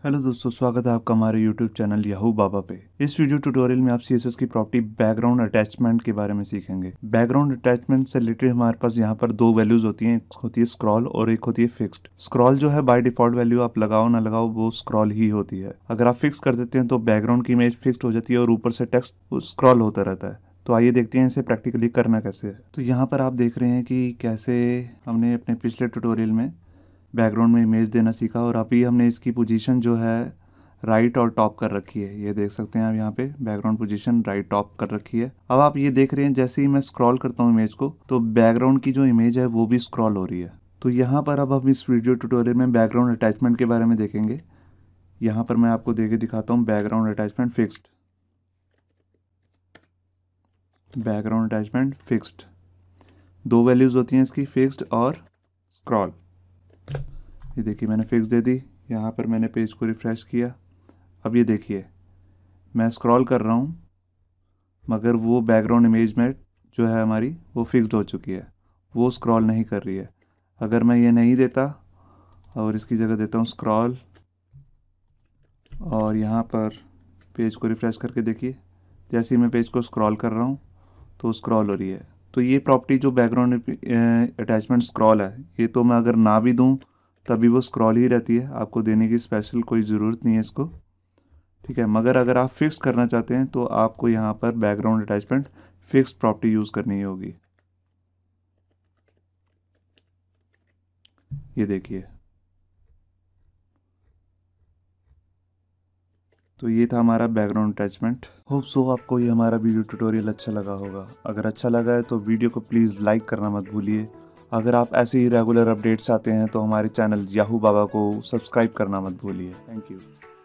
Hello दोस्तों, स्वागत है आपका हमारे YouTube चैनल याहू बाबा पे। इस वीडियो ट्यूटोरियल में आप CSS की प्रॉपर्टी बैकग्राउंड अटैचमेंट के बारे में सीखेंगे। बैकग्राउंड अटैचमेंट से रिलेटेड हमारे पास यहाँ पर दो वैल्यूज होती हैं, एक होती है स्क्रॉल और एक होती है फिक्स्ड। स्क्रॉल जो है बाय डिफॉल्ट वैल्यू आप लगाओ ना लगाओ वो स्क्रॉल ही होती है। अगर आप फिक्स कर देते हैं तो बैकग्राउंड की इमेज फिक्स्ड हो जाती है और ऊपर से टेक्स्ट स्क्रॉल होता रहता है। तो आइए देखते हैं इसे प्रैक्टिकली करना कैसे है। तो यहाँ पर आप देख रहे हैं कि कैसे हमने अपने पिछले ट्यूटोरियल में बैकग्राउंड में इमेज देना सीखा और अभी हमने इसकी पोजीशन जो है राइट और टॉप कर रखी है। ये देख सकते हैं आप यहाँ पे बैकग्राउंड पोजीशन राइट टॉप कर रखी है। अब आप ये देख रहे हैं जैसे ही मैं स्क्रॉल करता हूँ इमेज को तो बैकग्राउंड की जो इमेज है वो भी स्क्रॉल हो रही है। तो यहाँ पर अब हम इस वीडियो ट्यूटोरियल में बैकग्राउंड अटैचमेंट के बारे में देखेंगे। यहाँ पर मैं आपको दे के दिखाता हूँ background attachment fixed. Background attachment fixed, दो वैल्यूज़ होती हैं इसकी, फिक्स्ड और स्क्रॉल। ये देखिए मैंने फिक्स दे दी। यहाँ पर मैंने पेज को रिफ़्रेश किया। अब ये देखिए मैं स्क्रॉल कर रहा हूँ मगर वो बैकग्राउंड इमेज में जो है हमारी वो फिक्स्ड हो चुकी है, वो स्क्रॉल नहीं कर रही है। अगर मैं ये नहीं देता और इसकी जगह देता हूँ स्क्रॉल और यहाँ पर पेज को रिफ़्रेश करके देखिए जैसे ही मैं पेज को स्क्रॉल कर रहा हूँ तो स्क्रॉल हो रही है। तो ये प्रॉपर्टी जो बैकग्राउंड अटैचमेंट स्क्रॉल है, ये तो मैं अगर ना भी दूँ तभी वो स्क्रॉल ही रहती है, आपको देने की स्पेशल कोई ज़रूरत नहीं है इसको, ठीक है। मगर अगर आप फिक्स करना चाहते हैं तो आपको यहाँ पर background attachment fixed property use करनी होगी। ये देखिए, तो ये था हमारा बैकग्राउंड अटैचमेंट। होप सो आपको ये हमारा वीडियो ट्यूटोरियल अच्छा लगा होगा। अगर अच्छा लगा है तो वीडियो को प्लीज़ लाइक करना मत भूलिए। अगर आप ऐसे ही रेगुलर अपडेट्स चाहते हैं तो हमारे चैनल याहू बाबा को सब्सक्राइब करना मत भूलिए। Thank you.